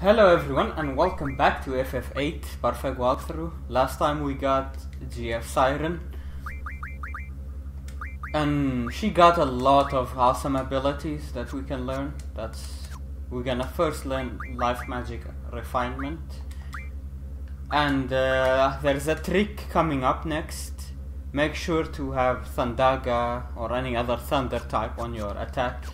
Hello everyone and welcome back to FF8 Perfect Walkthrough. Last time we got GF Siren and she got a lot of awesome abilities that we can learn. We're gonna first learn Life Magic Refinement, and there's a trick coming up next. Make sure to have Thundaga or any other thunder type on your attack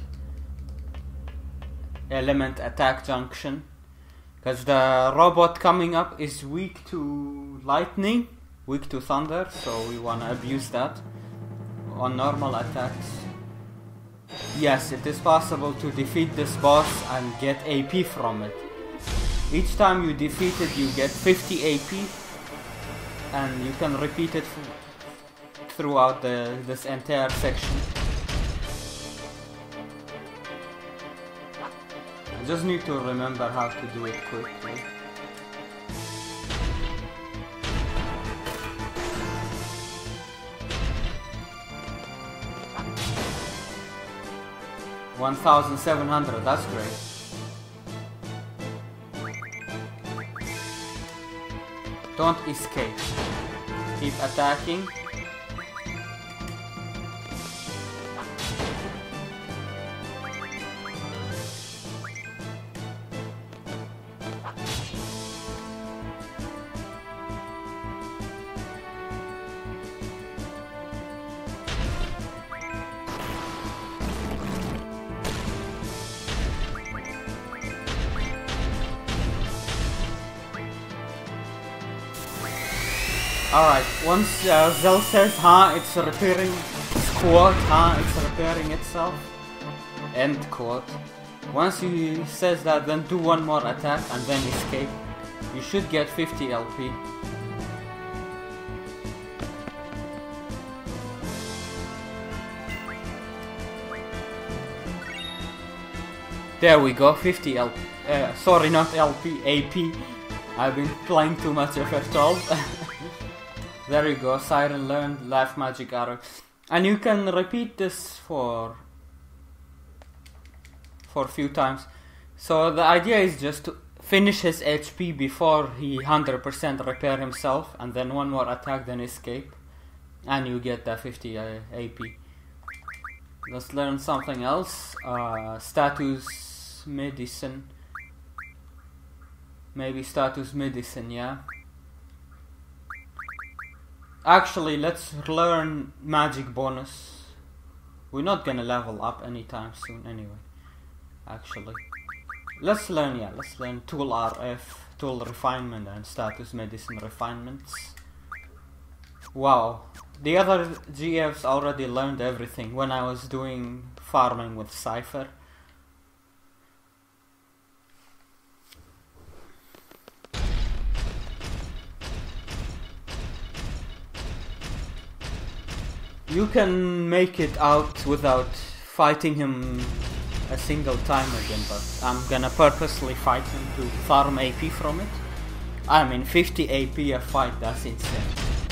element attack junction, because the robot coming up is weak to lightning, weak to thunder, so we want to abuse that on normal attacks. Yes, it is possible to defeat this boss and get AP from it. Each time you defeat it, you get 50 AP, and you can repeat it throughout this entire section. I just need to remember how to do it quickly. $1,700, that's great. Don't escape. Keep attacking. Alright, once Zell says, it's repairing, quote, it's repairing itself, end quote. Once he says that, then do one more attack and then escape. You should get 50 LP. There we go, 50 LP. Sorry, not LP, AP. I've been playing too much FF12. There you go, Siren learned Life Magic Arrow. And you can repeat this for a few times. So the idea is just to finish his HP before he 100% repair himself, and then one more attack, then escape. And you get that 50 AP. Let's learn something else. Status Medicine. Maybe Status Medicine, yeah. Actually, let's learn Magic Bonus. We're not gonna level up anytime soon anyway. Actually, let's learn Tool RF, Tool Refinement, and Status Medicine Refinements. Wow, the other GFs already learned everything when I was doing farming with Cypher. You can make it out without fighting him a single time again, but I'm gonna purposely fight him to farm AP from it. I mean, 50 AP a fight, that's insane.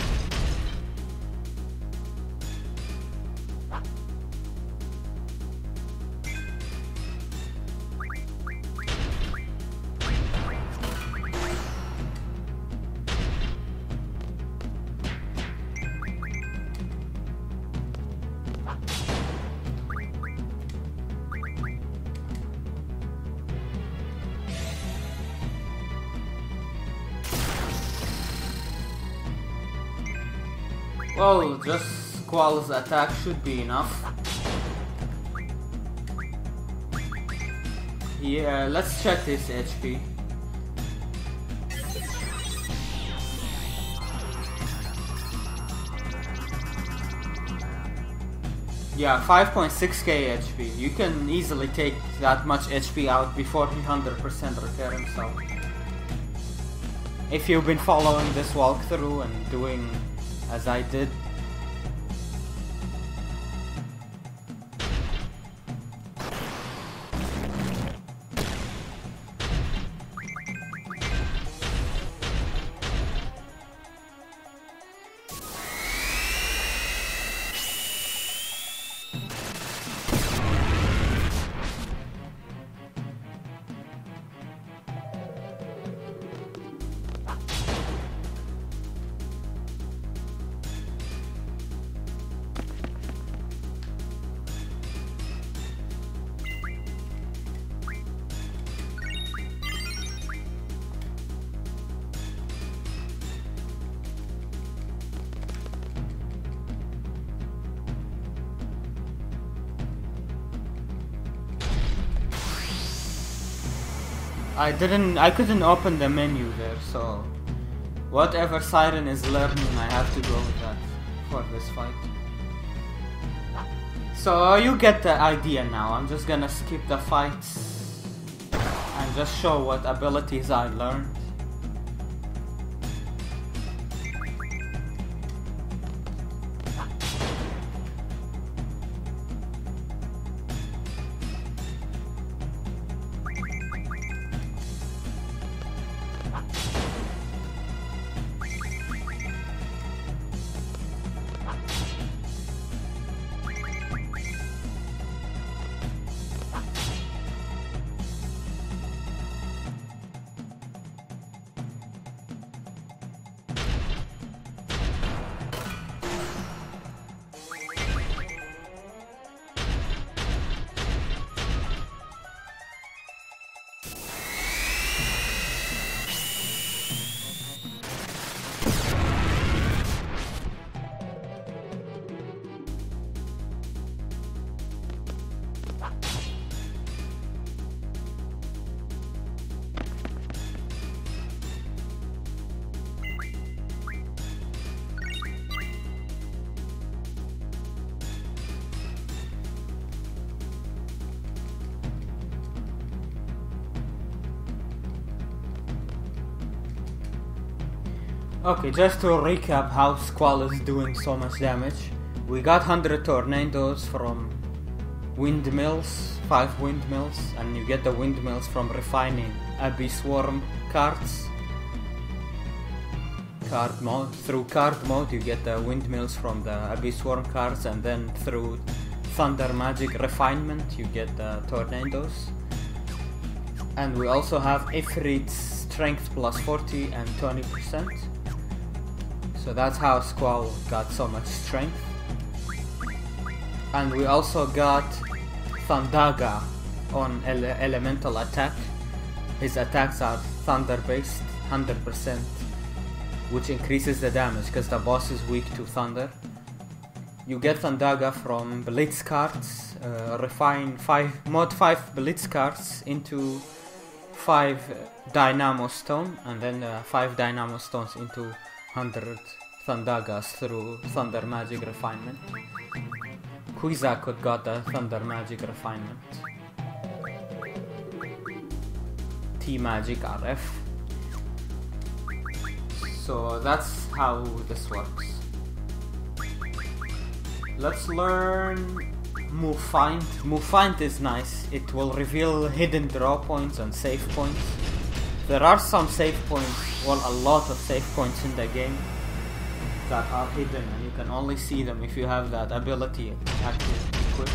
Well, just Squall's attack should be enough. Yeah, let's check his HP. Yeah, 5.6k HP. You can easily take that much HP out before he 100% repair himself. If you've been following this walkthrough and doing as I did. I couldn't open the menu there, so whatever Siren is learning, I have to go with that for this fight. So you get the idea now. I'm just gonna skip the fights and just show what abilities I learned. Okay, just to recap how Squall is doing so much damage. We got 100 tornadoes from windmills, 5 windmills, and you get the windmills from refining Abyss Worm cards. Card mode. Through card mode you get the windmills from the Abyss Worm cards, and then through Thunder Magic refinement you get the tornadoes. And we also have Ifrit's strength plus 40 and 20%. So that's how Squall got so much strength. And we also got Thundaga on elemental attack. His attacks are thunder based, 100%, which increases the damage because the boss is weak to thunder. You get Thundaga from Blitz cards, refine mod 5 Blitz cards into 5 Dynamo Stone, and then 5 Dynamo Stones into 100 Thundagas through Thunder Magic Refinement. Quizak got the Thunder Magic Refinement. T-Magic RF. So that's how this works. Let's learn Move Find. Move Find is nice. It will reveal hidden draw points and save points. There are some save points, well, a lot of save points in the game that are hidden, and you can only see them if you have that ability active equipped.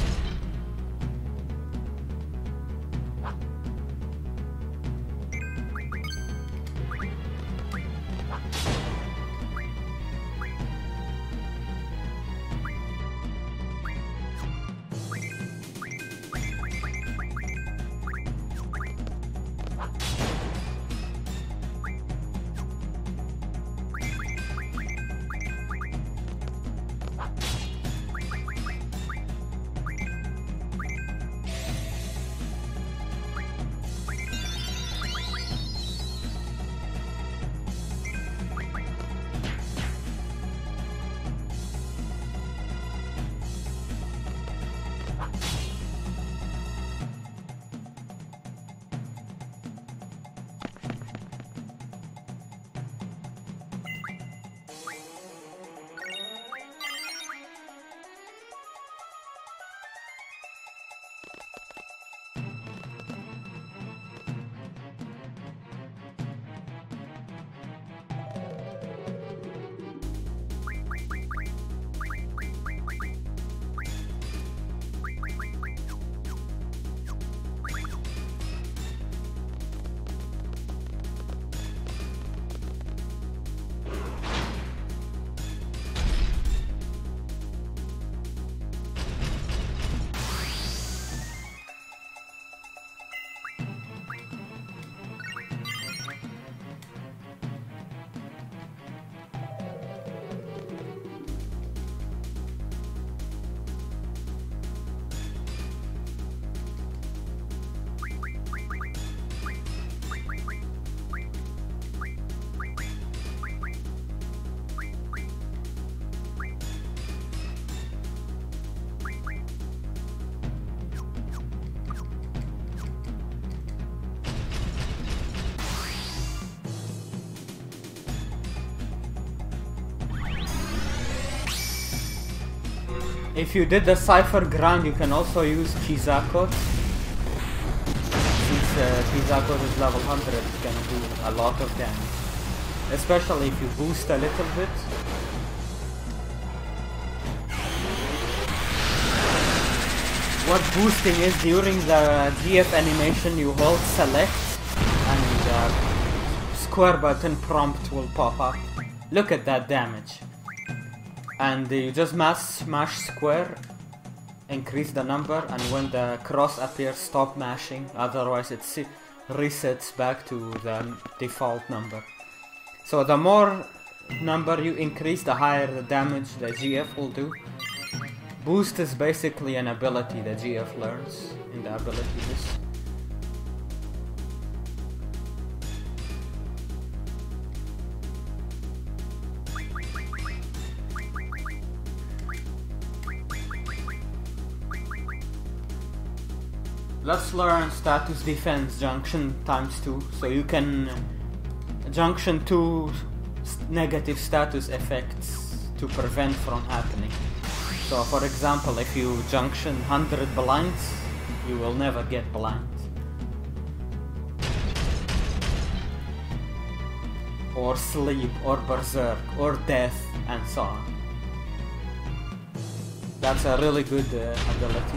If you did the Cypher grind, you can also use Kizakot. Since Kizakot is level 100, it's gonna do a lot of damage. Especially if you boost a little bit. What boosting is, during the GF animation you hold select and the square button prompt will pop up. Look at that damage. And you just smash square, increase the number, and when the cross appears stop mashing, otherwise it resets back to the default number. So the more number you increase, the higher the damage the GF will do. Boost is basically an ability the GF learns in the ability list. Let's learn status defense junction ×2, so you can junction 2 negative status effects to prevent from happening. So for example, if you junction 100 blinds, you will never get blind. Or sleep, or berserk, or death, and so on. That's a really good ability.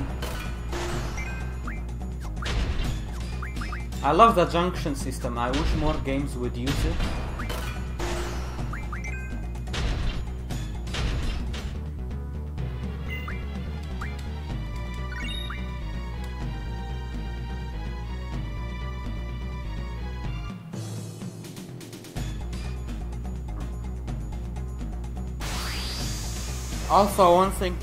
I love the junction system. I wish more games would use it. Also, one thing.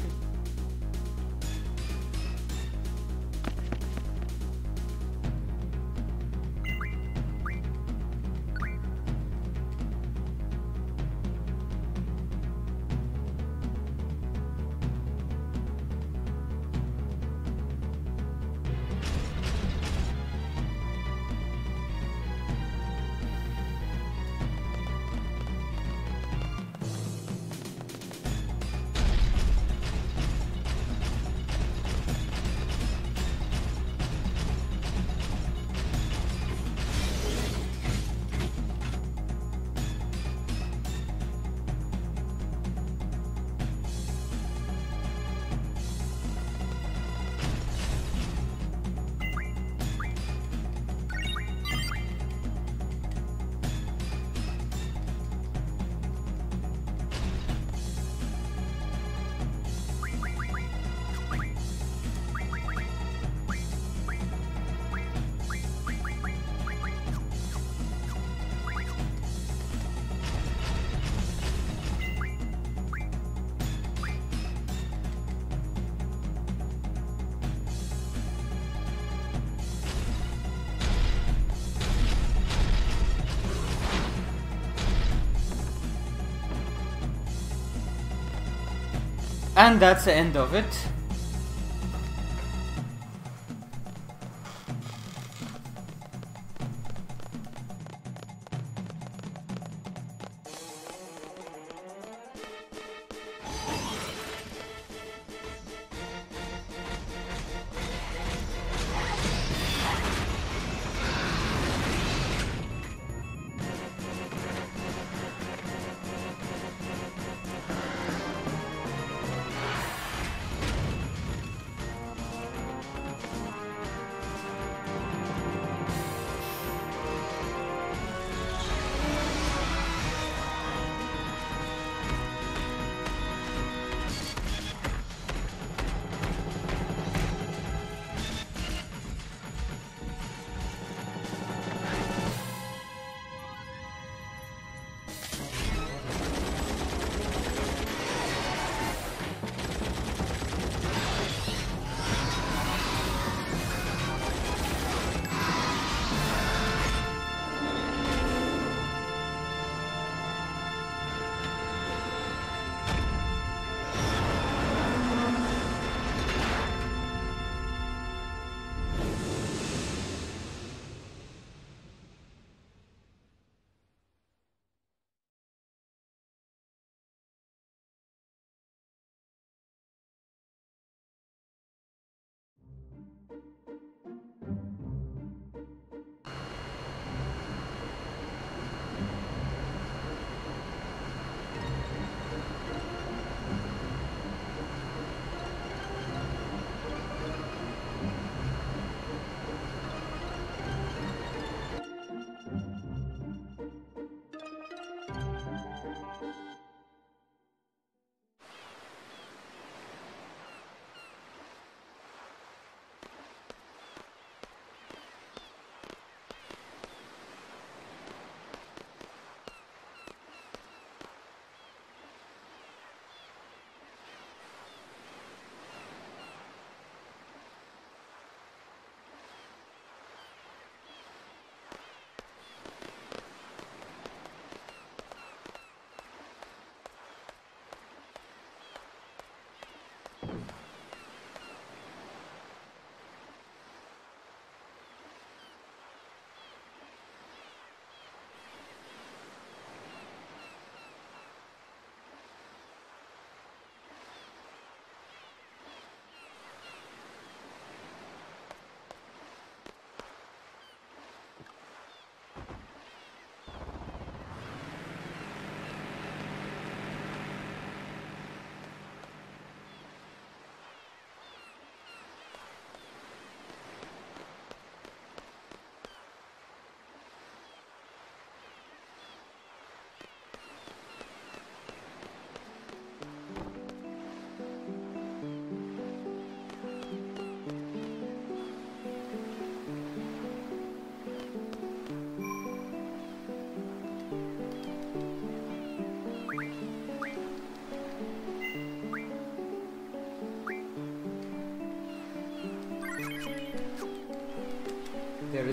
And that's the end of it.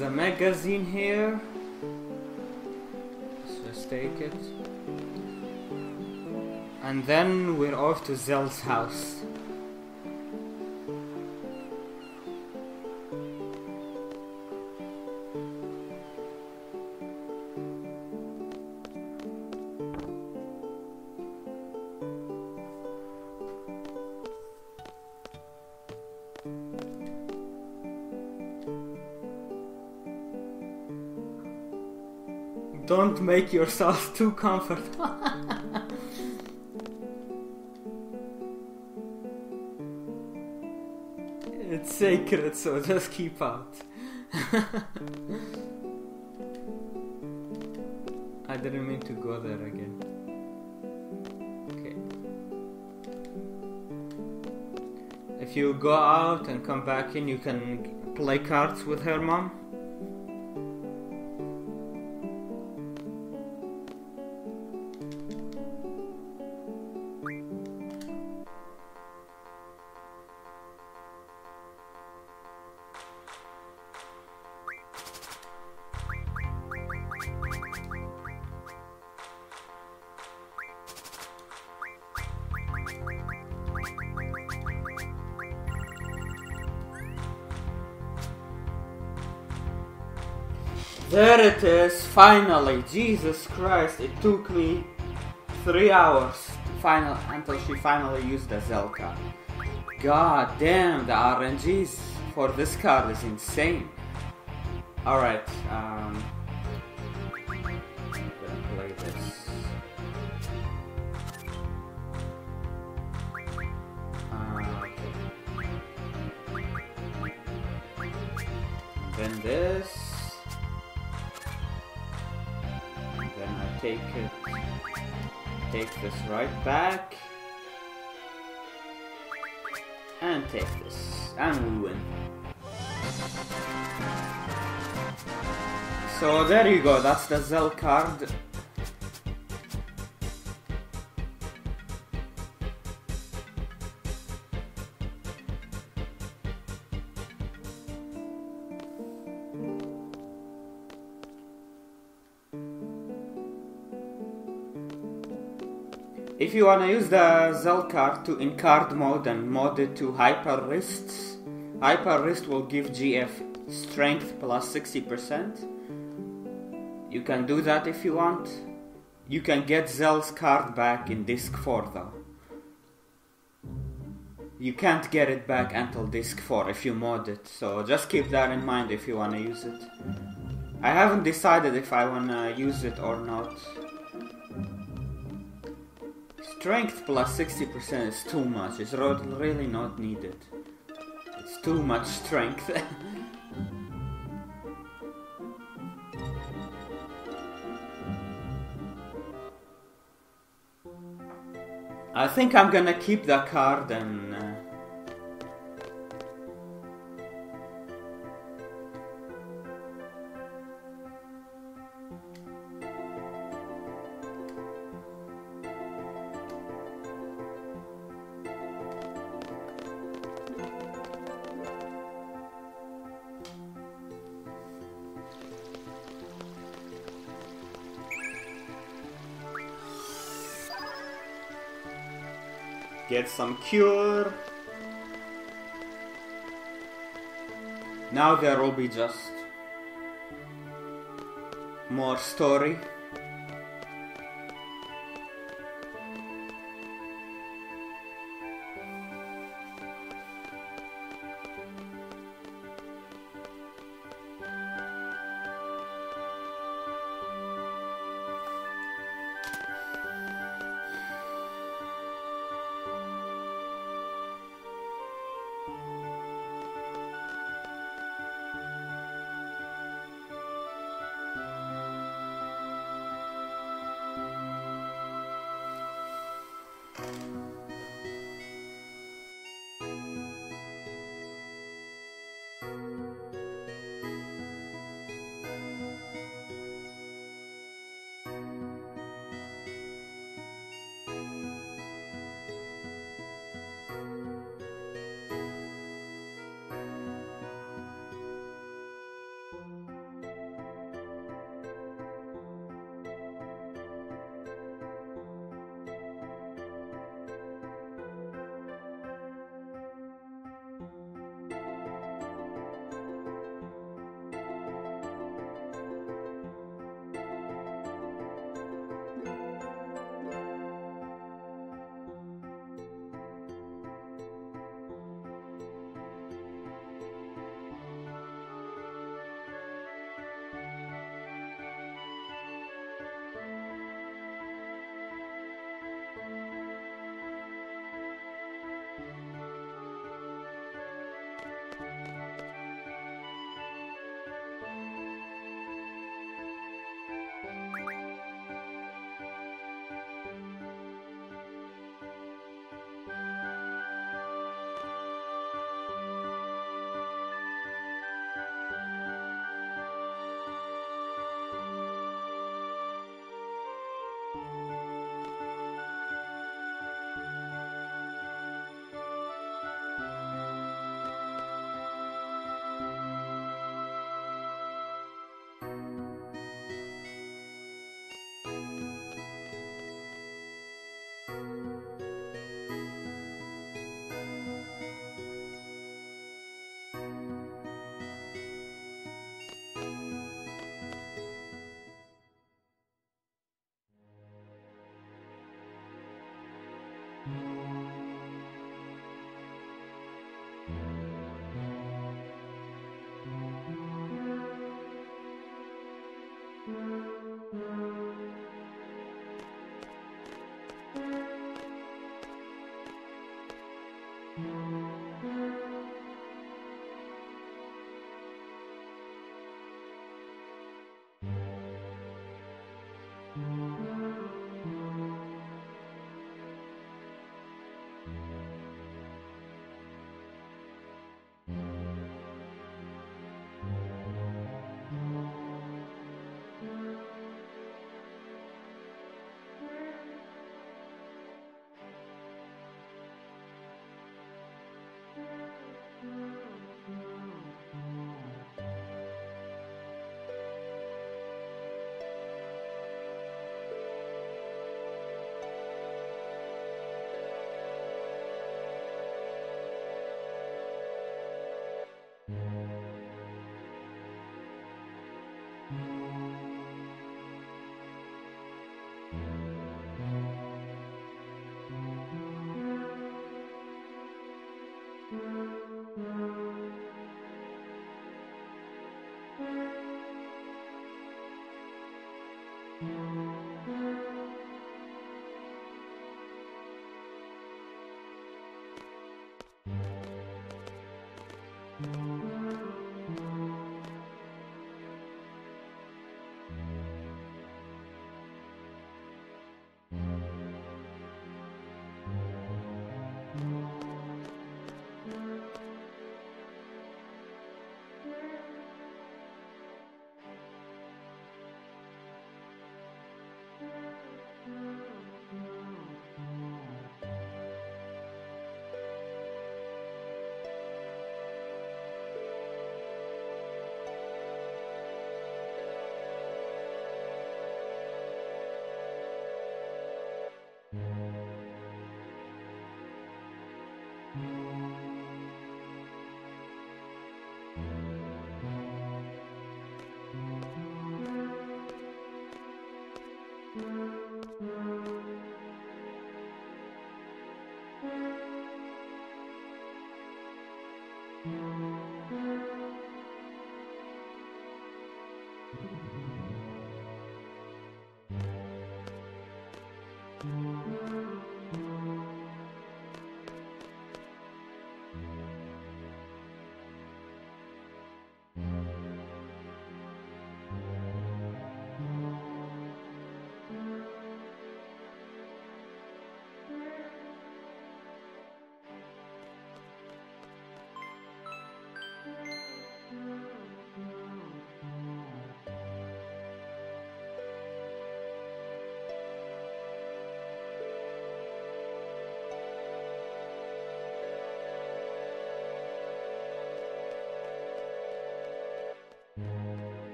There's a magazine here. Let's just take it. And then we're off to Zell's house. Don't make yourself too comfortable. It's sacred, so just keep out. I didn't mean to go there again. Okay. If you go out and come back in, you can play cards with her mom. There it is, finally. Jesus Christ, it took me 3 hours until she finally used the Zell card. God damn, the RNGs for this card is insane. Alright, I'm gonna play this. Okay. Then this. Then I take this right back, and take this, and we win. So there you go, that's the Zell card. If you wanna use the Zell card in card mode and mod it to Hyper Wrists, Hyper Wrist will give GF strength plus 60%. You can do that if you want. You can get Zell's card back in disc 4 though. You can't get it back until disc 4 if you mod it, so just keep that in mind if you wanna use it. I haven't decided if I wanna use it or not. Strength plus 60% is too much, it's really not needed. It's too much strength. I think I'm gonna keep the card and get some cure. Now there will be just more story.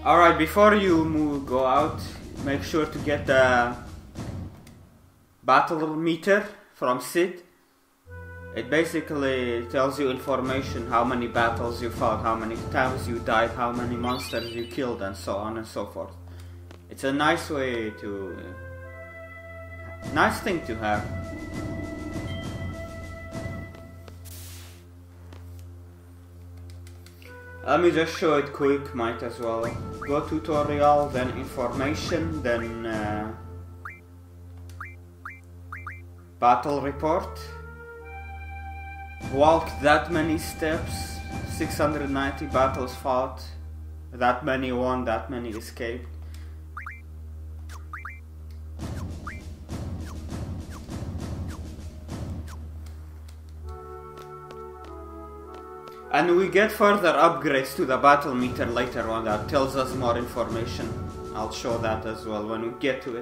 Alright, before you go out, make sure to get the battle meter from Sid. It basically tells you information, how many battles you fought, how many times you died, how many monsters you killed, and so on and so forth. It's a nice way to... nice thing to have. Let me just show it quick, might as well. Go tutorial, then information, then battle report. Walk that many steps, 690 battles fought, that many won, that many escaped. And we get further upgrades to the battle meter later on that tells us more information. I'll show that as well when we get to it.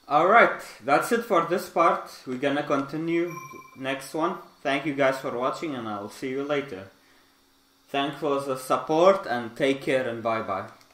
Alright, that's it for this part. We're gonna continue next one. Thank you guys for watching and I'll see you later. Thanks for the support and take care and bye bye.